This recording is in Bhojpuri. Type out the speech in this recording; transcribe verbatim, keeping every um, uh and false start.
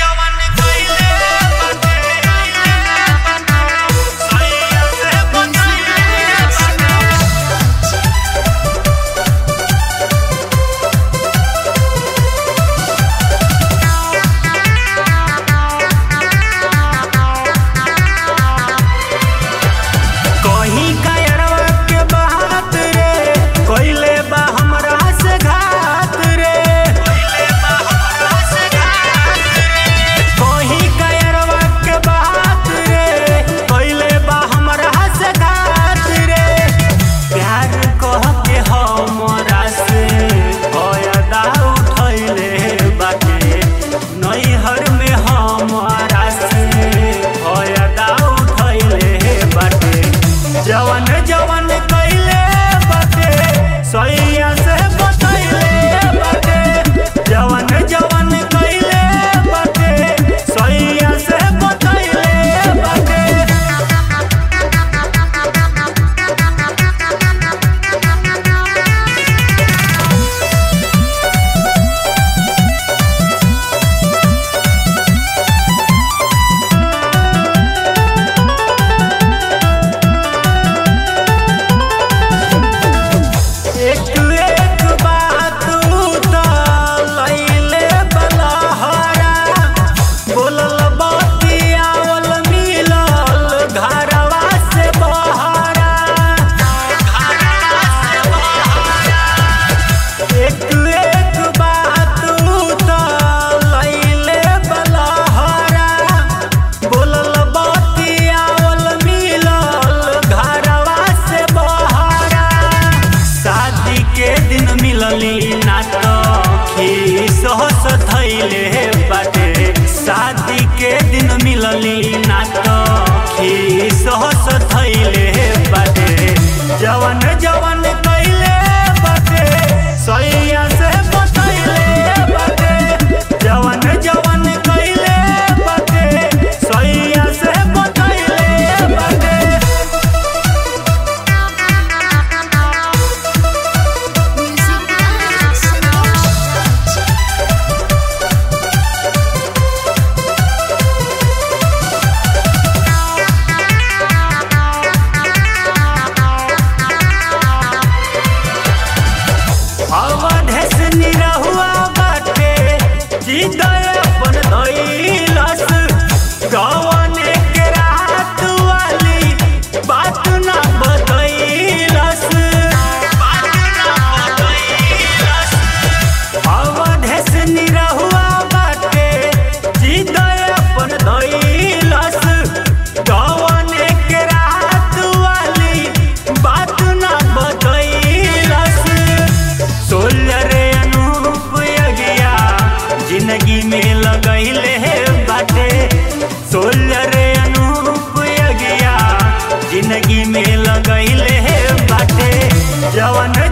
जवन जवन कइले बाटे सैया से बतइले बाटे जवन जवन कइले बाटे सैया से बतइले बाटे। शादी के दिन मिलली ना तो खीस हस थैले बाटे जवन जवन कइले बाटे सैया से बतइले बाटे जवन जवन कइले बाटे सैया से बतइले बाटे। अपन धइलस गवने के रात वाली बात ना बतइलस बात ना बतइलस अवधेश निरहुआ बाटे जिदय अपन धइलस गवने के रात वाली बात ना बतइलस। सोलरे अनूप यगिया जिंदगी में लगइले बाटे सोलरे अनूप यगिया जिंदगी में लगइले बाटे जवन